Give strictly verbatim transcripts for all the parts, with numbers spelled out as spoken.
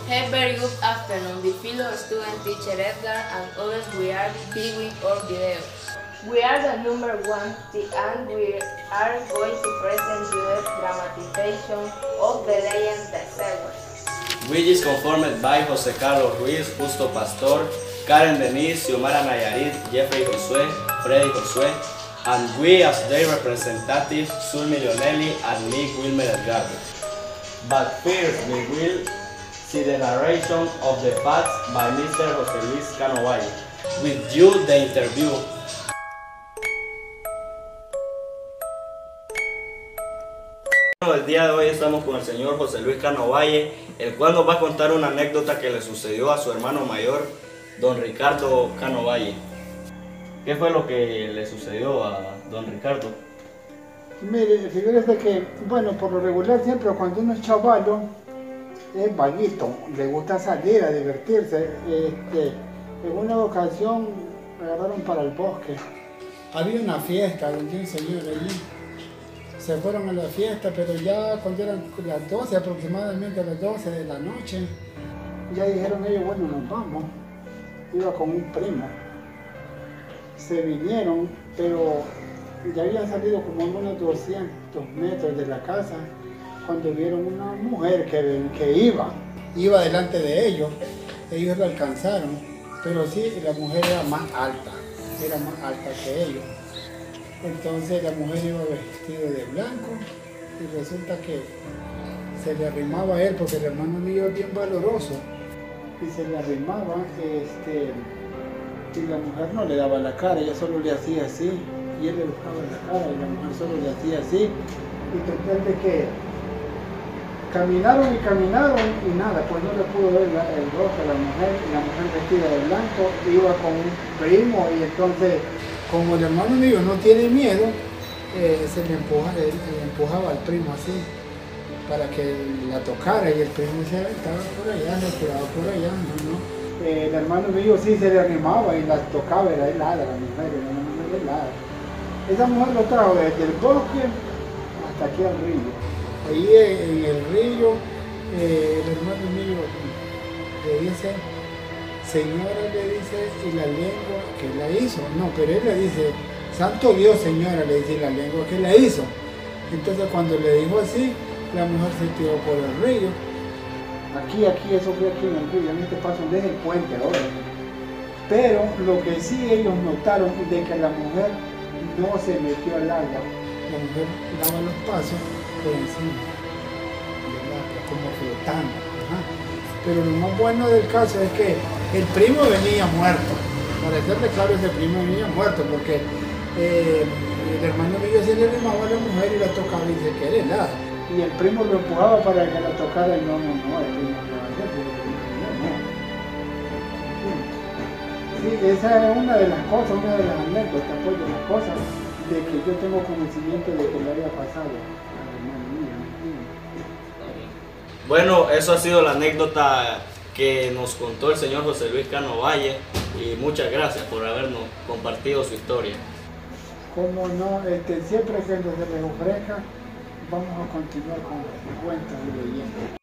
Hey, very good afternoon. The fellow student teacher Edgar and others, we are Biwi or Video. We are the number one and we are going to present you the dramatization of the legend The Cegua. Which is performed by José Carlos Ruiz, Justo Pastor, Karen Denise, Xiomara Nayarit, Jeffrey Josué, Freddy Josué, and we as their representatives, Sulmi Leonelli and me, Wilmer Edgardo. But first we will see the narration of the facts by Mister José Luis Cano Valle. With you, the interview. El día de hoy estamos con el señor José Luis Cano Valle, el cual nos va a contar una anécdota que le sucedió a su hermano mayor, don Ricardo Cano Valle. ¿Qué fue lo que le sucedió a don Ricardo? Mire, fíjese que, bueno, por lo regular siempre cuando uno es chavalo, es vaguito, le gusta salir a divertirse. Este, en una ocasión me agarraron para el bosque. Había una fiesta donde un señor allí. Se fueron a la fiesta, pero ya cuando eran las doce, aproximadamente a las doce de la noche, ya dijeron ellos, bueno, nos vamos. Iba con un primo. Se vinieron, pero ya habían salido como a unos doscientos metros de la casa, cuando vieron una mujer que, que iba, iba delante de ellos. Ellos la alcanzaron, pero sí, la mujer era más alta, era más alta que ellos. Entonces la mujer iba vestida de blanco y resulta que se le arrimaba a él, porque el hermano mío es bien valoroso, y se le arrimaba, este, y la mujer no le daba la cara, ella solo le hacía así, y él le buscaba la cara y la mujer solo le hacía así, y total de que caminaron y caminaron y nada, pues no le pudo ver la, el rostro a la mujer, y la mujer vestida de blanco iba con un primo, y entonces como el hermano mío no tiene miedo, eh, se le, empuja, le, le empujaba al primo así, para que la tocara, y el primo decía, estaba por allá, se quedaba por allá, no, no. Eh, el hermano mío sí se le animaba y la tocaba, era helada la mujer, era una mujer helada. Esa mujer lo trajo desde el bosque hasta aquí al río. Ahí en el río, eh, el hermano mío le dice, señora, le dice, y la lengua que la hizo. No, pero él le dice, santo Dios, señora, le dice, la lengua que la hizo. Entonces cuando le dijo así, la mujer se tiró por el río. Aquí, aquí, eso fue aquí en el río, en este paso desde el puente ahora. Pero lo que sí ellos notaron de que la mujer no se metió al agua. La mujer daba los pasos por encima, como flotando. Ajá. Pero lo más bueno del caso es que el primo venía muerto. Para serle claro, ese primo venía muerto, porque eh, el hermano mío se le arrimaba a la mujer y la tocaba y dice que era helada. Y el primo lo empujaba para que la tocara y no, no, no, el primo no lo hacía, pero el primo no, no. Sí, esa es una de las cosas, una de las anécdotas, pues, de las cosas de que yo tengo conocimiento de que le había pasado al hermano mío. Bueno, eso ha sido la anécdota que nos contó el señor José Luis Cano Valle, y muchas gracias por habernos compartido su historia. Como no, este, siempre que se les ofrezca, vamos a continuar con cuentos y leyendas.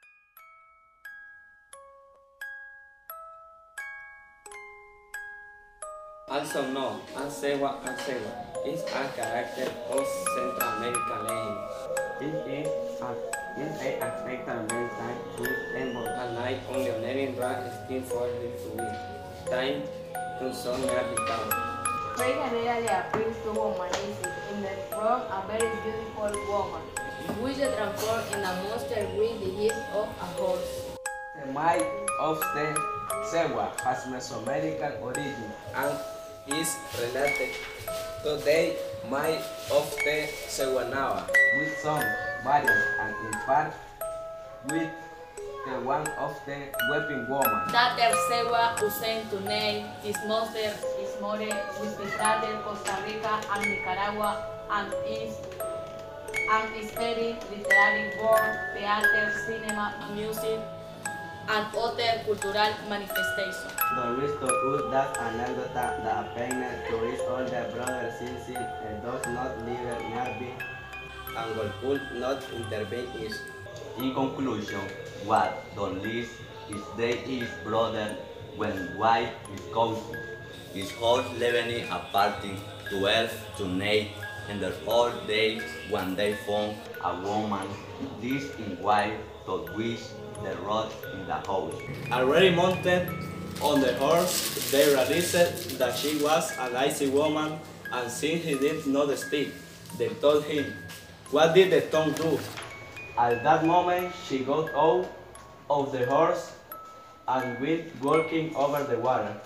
Also known as Cegua and Cegua, is a character of Central American legend. It is a It's a African American with immortal night on the Lenin Drag skin for the fluid. Time to some radical. Rey Genera de April tuvo Manisi, in the front a very beautiful woman, which is transformed in a monster with the head of a horse. The might of the Cegua has Mesoamerican origin and is related to the might of the Ceguanaba, with some variants and in part with the one of the weeping woman. That the Cegua used to name this monster is more with the brother Costa Rica and Nicaragua, and is and is very literary work, theater, cinema, music, and other cultural manifestations. The rest of us that anécdota da pena to his older brother since he does not live nearby and could not intervene is In conclusion, what don't list is they is brother when wife is cousin. His whole living a party twelve to eight and the whole day when they found a woman this in wife to wish the road in the house. Already mounted on the horse, they realized that she was a lazy woman, and since he did not speak, they told him, "What did the tongue do?" At that moment, she got out of the horse and went walking over the water.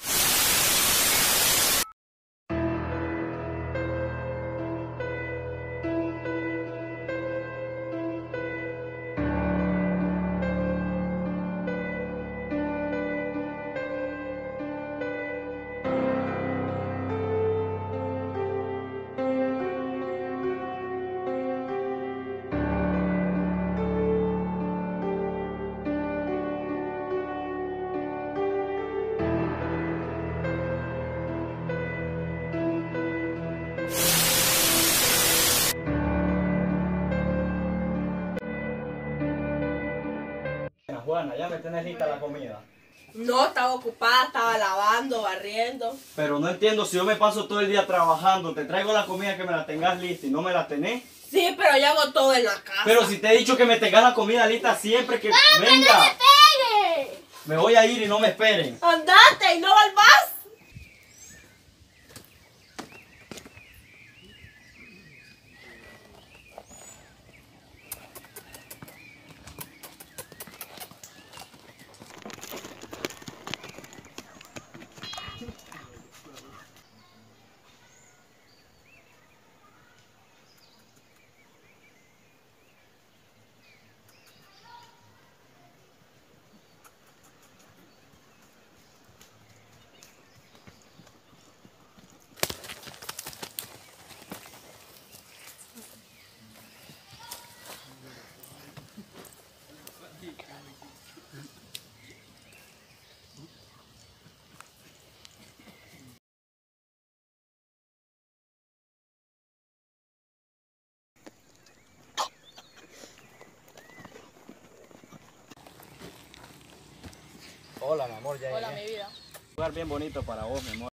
Juana, ya me tenés lista la comida. No, estaba ocupada, estaba lavando, barriendo. Pero no entiendo, si yo me paso todo el día trabajando, te traigo la comida que me la tengas lista y no me la tenés. Sí, pero yo hago todo en la casa. Pero si te he dicho que me tengas la comida lista siempre que venga. ¡No me pegue! Me voy a ir y no me esperen. ¡Andate y no volvás! Hola, mi amor, ya Hola, llegué. mi vida. Un lugar bien bonito para vos, mi amor.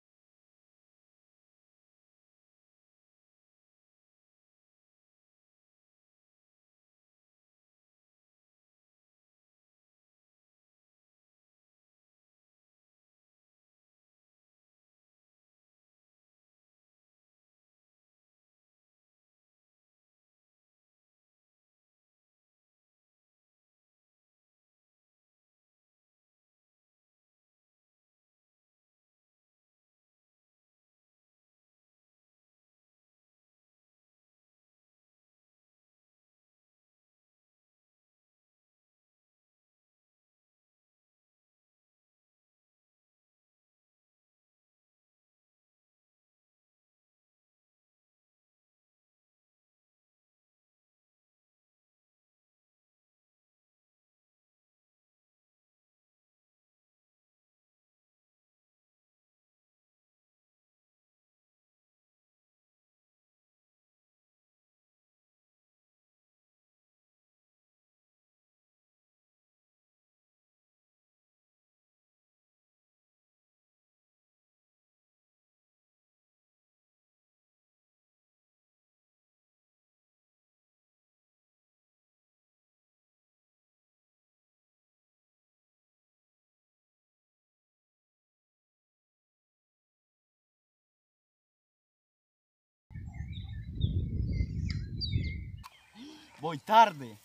Voy tarde.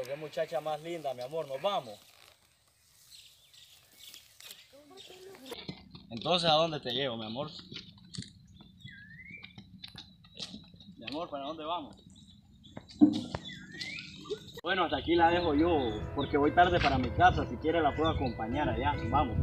qué muchacha más linda, mi amor, nos vamos. Entonces, ¿a dónde te llevo, mi amor? Mi amor, ¿para dónde vamos? Bueno, hasta aquí la dejo yo, porque voy tarde para mi casa. Si quiere la puedo acompañar allá. Vamos.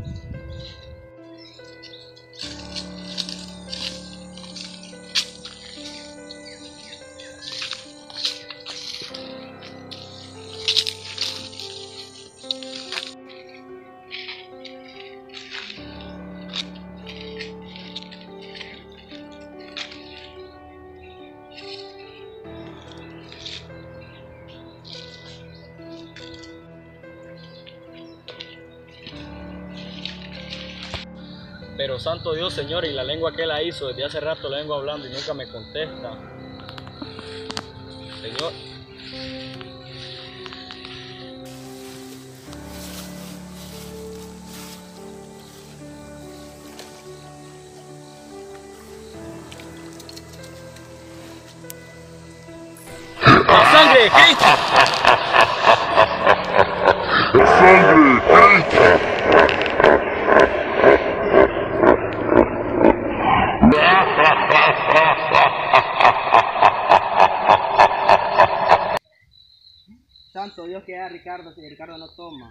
Pero santo Dios, Señor, y la lengua que él la hizo, desde hace rato la vengo hablando y nunca me contesta. Señor. ¡Sangre de Cristo! ¡Sangre de Cristo! Santo Dios, que a Ricardo, si Ricardo no toma.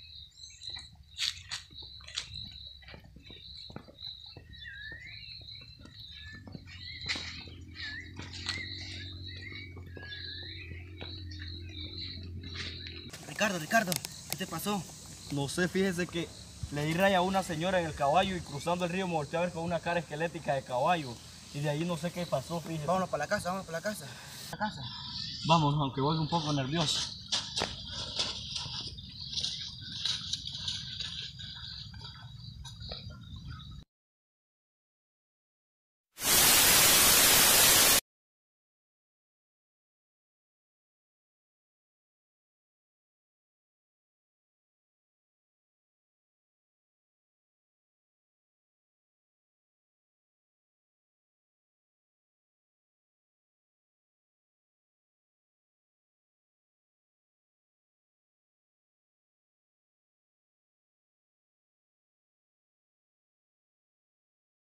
Ricardo, Ricardo, ¿qué te pasó? No sé, fíjese que le di raya a una señora en el caballo y cruzando el río me volteé a ver con una cara esquelética de caballo. Y de ahí no sé qué pasó, fíjese. Vámonos para la casa, vámonos para la casa. La casa. Vámonos, aunque voy un poco nervioso.